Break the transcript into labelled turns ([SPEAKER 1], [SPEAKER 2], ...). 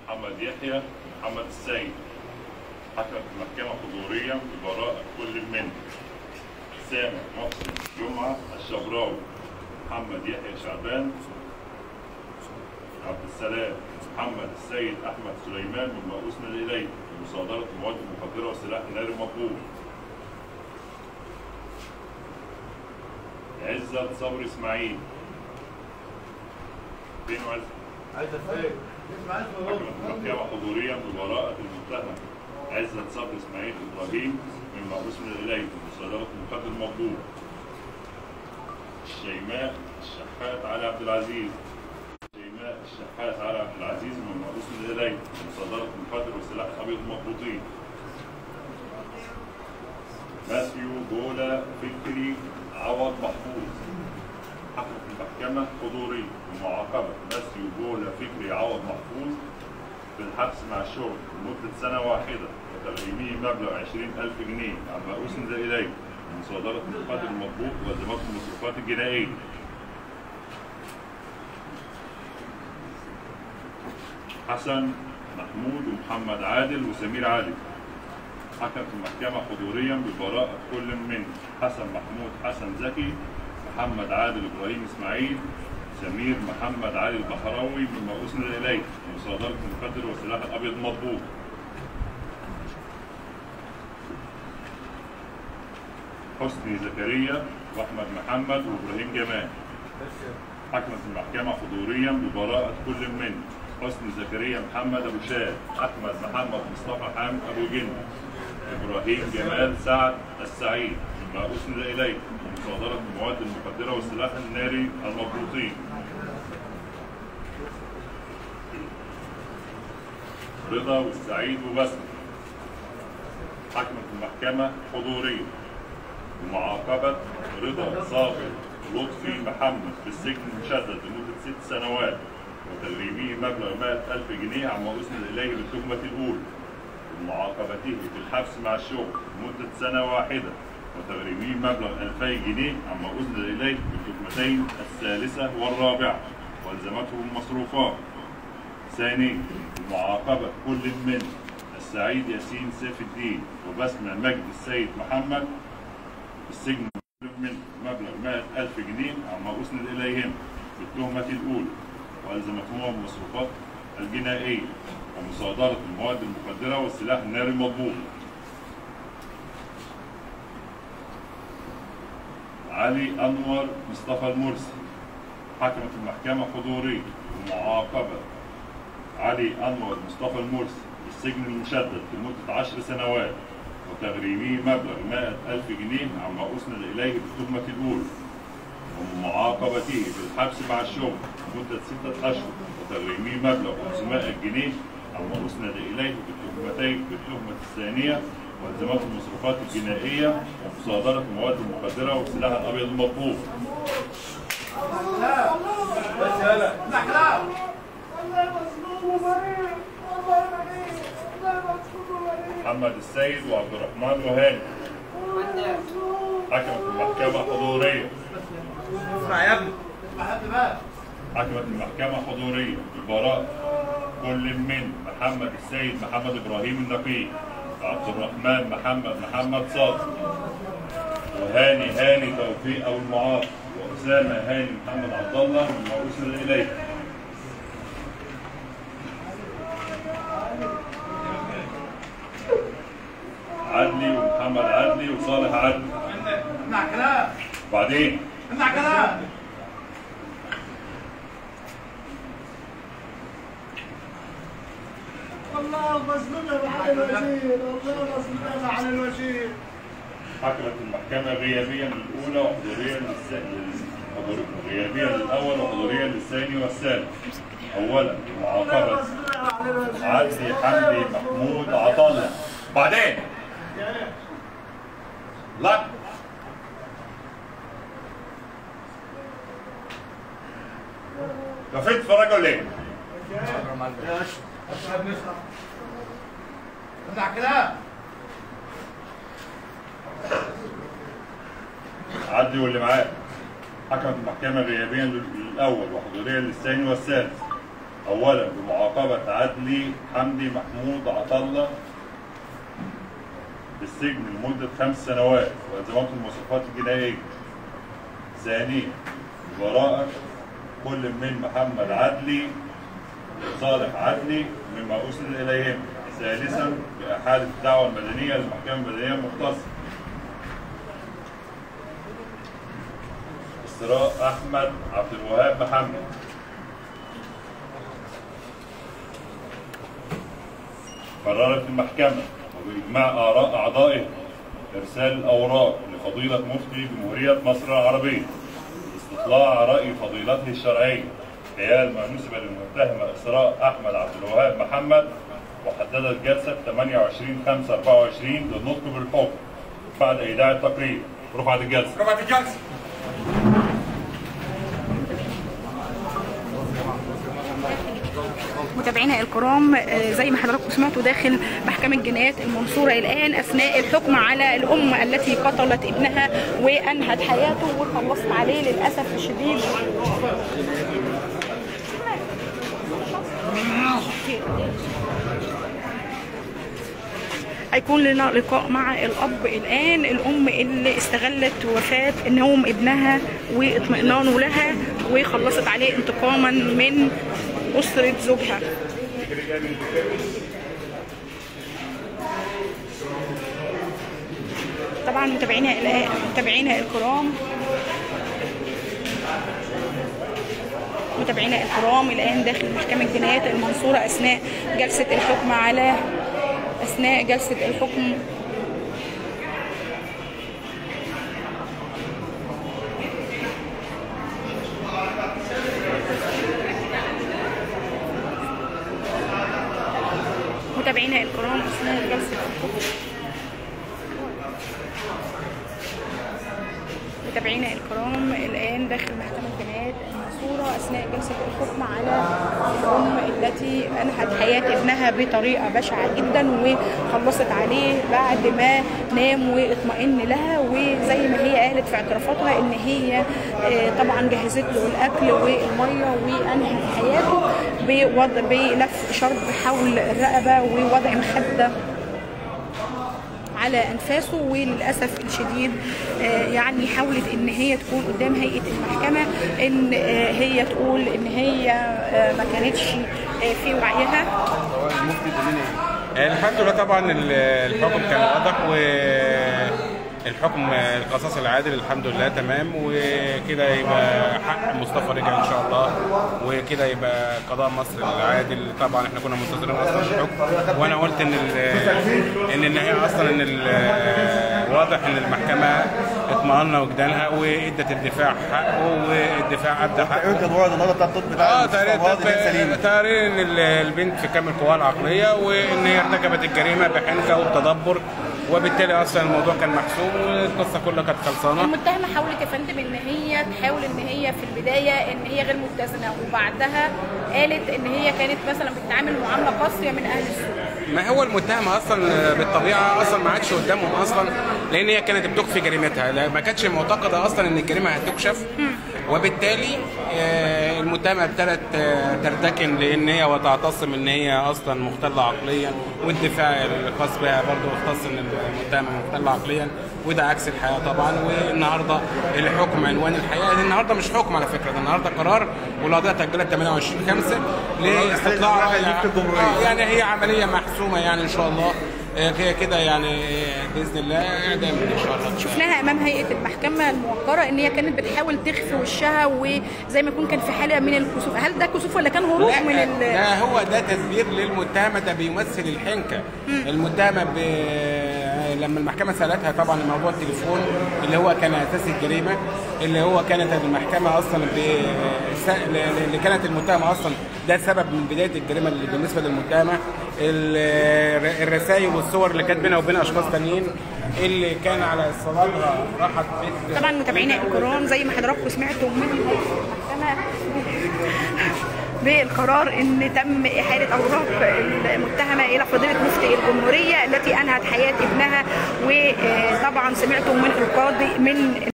[SPEAKER 1] محمد يحيى محمد السيد. حكمت المحكمة حضوريا ببراءة كل من سامح محسن جمعة الشبراوي، محمد يحيى شعبان، عبد السلام محمد السيد أحمد سليمان مما أسند إليه بمصادرة المواد المخدرة والسلاح الناري المطلوب. عزت صبري إسماعيل. فين عزت فين؟ حكمت المحكمة حضوريا ببراءة المتهم عزت صبري إسماعيل إبراهيم مما أسند إليه بمصادرة المخدر المطلوب. شيماء الشحات علي عبد العزيز. شيماء الشحات علي عبد العزيز مما أسند إليه بمصادرة المخدر والسلاح الأبيض المضبوطين. ماثيو بولا فكري عوض محفوظ. حكمت المحكمة حضوريا بمعاقبة ماثيو بولا فكري عوض محفوظ بالحبس مع الشغل لمدة سنة واحدة وتغريمه مبلغ 20,000 جنيه عما أسند إليه بمصادرة المخدر المطبوع والزامات المصروفات الجنائية. حسن محمود ومحمد عادل وسمير علي. حكمت المحكمة حضوريا ببراءة كل من حسن محمود حسن زكي، محمد عادل إبراهيم إسماعيل، سمير محمد علي البحراوي مما أسند إليه بمصادرة المخدر والسلاح الأبيض المطبوع. حسني زكريا وأحمد محمد وإبراهيم جمال. حكمت المحكمة حضوريا ببراءة كل من حسني زكريا محمد أبو شاد، أحمد محمد مصطفى حامد أبو جن، إبراهيم جمال سعد السعيد مما أسند إليه بمصادرة المواد المخدرة والسلاح الناري المضبوطين. رضا والسعيد وبسمة. حكمت المحكمة حضوريا بمعاقبة رضا صابر لطفي محمد بالسجن المشدد لمدة 6 سنوات وتغريمه مبلغ 100,000 جنيه عما أسند إليه بالتهمة الأولى، ومعاقبته بالحبس مع الشغل لمدة سنة واحدة وتغريمه مبلغ 2,000 جنيه عما أسند إليه بالتهمتين الثالثة والرابعة والزمته بالمصروفات. ثانيا، معاقبة كل من السعيد ياسين سيف الدين وبسمة مجد السيد محمد بالسجن من مبلغ 100,000 جنيه عما أسند إليهم بالتهمة الأولى والزمتهما بالمصروفات الجنائية ومصادرة المواد المخدرة والسلاح الناري المطبوع. علي أنور مصطفى المرسي. حكمت المحكمة حضوريا بمعاقبة علي أنور مصطفى المرسي بالسجن المشدد لمدة 10 سنوات وتغريمه مبلغ 100,000 جنيه عما أسند إليه بالتهمة الأولى ومعاقبته بالحبس مع الشغل لمدة 6 أشهر وتغريمه مبلغ 500 جنيه عما أسند إليه بالتهمة الثانية والزامات المصروفات الجنائية ومصادرة المواد المخدرة والسلاح الأبيض المطبوع. محمد السيد وعبد الرحمن وهاني. حكمت المحكمة حضوريا.
[SPEAKER 2] اسمع يا ابني.
[SPEAKER 1] حكمت المحكمة حضوريا ببراءة كل من محمد السيد محمد إبراهيم النقي، عبد الرحمن محمد صادق، وهاني توفيق أبو المعاصي، وأسامة هاني محمد عبد الله مما أسند إليه. عدلي ومحمد عدلي وصالح عدلي.
[SPEAKER 2] اسمع كلام.
[SPEAKER 1] بعدين
[SPEAKER 2] اسمع كلام.
[SPEAKER 3] الله مظلومة على الوزير، الله مظلومة على الوزير.
[SPEAKER 1] حكمت المحكمة غيابيا للأولى وحضوريا غيابيا للأول وحضوريا للثاني والثالث. أولا معاقبة عدلي حمدي محمود عطلة. بعدين لا كفيت تتفرج ولا ايه؟
[SPEAKER 2] اسمع كلام.
[SPEAKER 1] عدلي واللي معاه. حكمت المحكمة غيابيا للأول وحضوريا للثاني والثالث. أولا بمعاقبة عدلي حمدي محمود عطلة بالسجن لمدة 5 سنوات وإلزامات المواصفات الجنائية. ثانيا براءة كل من محمد عدلي وصالح عدلي مما أسند إليهم. ثالثا بإحالة الدعوى المدنية للمحكمة المدنية المختصة. إسراء أحمد عبد الوهاب محمد. قررت المحكمة وبإجماع آراء أعضائها إرسال الأوراق لفضيلة مفتي جمهورية مصر العربية لاستطلاع رأي فضيلته الشرعية حيال ما نسب للمتهمة إسراء أحمد عبد الوهاب محمد، وحددت جلسة 28/5/24 للنطق بالحكم بعد إيداع التقرير. رفعت الجلسة.
[SPEAKER 4] متابعينا الكرام، زي ما حضراتكم سمعتوا داخل محكمة جنايات المنصورة الآن أثناء الحكم على الأم التي قتلت ابنها وأنهت حياته وخلصت عليه للأسف الشديد. هيكون لنا لقاء مع الأب الآن. الأم اللي استغلت وفاة نوم ابنها واطمئنانه لها وخلصت عليه انتقاما من أسرة زوجها. طبعا متابعينا الكرام الآن داخل محكمة جنايات المنصورة أثناء جلسة الحكم متابعينا الكرام أثناء جلسة الحكم. متابعينا الكرام الآن داخل محكمة جنايات المنصورة أثناء جلسة الحكم على الأم التي أنهت حياة ابنها بطريقة بشعة جدا وخلصت عليه بعد ما نام واطمئن لها، وزي ما هي قالت في اعترافاتها إن هي طبعا جهزت له الأكل والمية وأنهت حياته بلف شرب حول الرقبة ووضع مخدة على انفاسه. وللاسف الشديد يعني حاولت ان هي تكون قدام هيئه المحكمه ان هي تقول ان هي ما كانتش في وعيها.
[SPEAKER 5] الحمد لله طبعا الحكم كان واضح والحكم القصاص العادل الحمد لله تمام، وكده يبقى حق مصطفى رجع ان شاء الله، وكده يبقى قضاء مصر العادل. طبعا احنا كنا منتظرين اصلا الحكم، وانا قلت ان النهايه اصلا ان واضح ان المحكمه اطمأن وجدانها وادت الدفاع حقه والدفاع ادى حقه.
[SPEAKER 2] يمكن ورد النهارده بتاع الطب بتاع
[SPEAKER 5] تقرير ان البنت في كامل قواها العقليه وان هي ارتكبت الجريمه بحنكه وبتدبر، وبالتالي اصلا الموضوع كان محسوم والقصه كلها كانت خلصانه.
[SPEAKER 4] المتهمه حاولت يا فندم ان هي تحاول ان هي في البدايه ان هي غير متزنه، وبعدها قالت ان هي كانت مثلا بتتعامل معامله قاسيه من اهل السوق.
[SPEAKER 5] ما هو المتهمه اصلا بالطبيعه اصلا ما عادش قدامهم اصلا، لان هي كانت بتخفي جريمتها، ما كانتش معتقده اصلا ان الجريمه هتكشف، وبالتالي المتهمه ابتدت ترتكن لان هي وتعتصم ان هي اصلا مختله عقليا، والدفاع الخاص بها برضه اختص ان المتهمه مختله عقليا، وده عكس الحياه طبعا. والنهارده الحكم عنوان الحياه، النهارده مش حكم على فكره، ده النهارده قرار، والقضيه اتاجلت 28/5 لاستطلاع يعني هي عمليه محسومه يعني ان شاء الله كده يعني باذن الله اعدام ان شاء الله.
[SPEAKER 4] شفناها امام هيئه المحكمه الموقره ان هي كانت بتحاول تخفي وشها وزي ما يكون كان في حاله من الكسوف. هل ده كسوف ولا كان هروب من
[SPEAKER 5] لا هو ده تدبير للمتهمه، ده بيمثل الحنكه. المتهمه لما المحكمه سالتها طبعا الموضوع التليفون اللي هو كان اساس الجريمه، اللي هو كانت المحكمه اصلا اللي كانت المتهمه اصلا ده سبب من بدايه الجريمه اللي بالنسبه للمتهمه، الرسائل والصور اللي كانت بينها وبين اشخاص ثانيين اللي كان على صلاتها راحت بيت.
[SPEAKER 4] طبعا متابعينا الكرام زي ما حضراتكم سمعتوا من المحكمه بالقرار ان تم احاله اوراق المتهمه الى فضيله مفتي الجمهوريه التي انهت حياه ابنها، وطبعا سمعتوا من القاضي من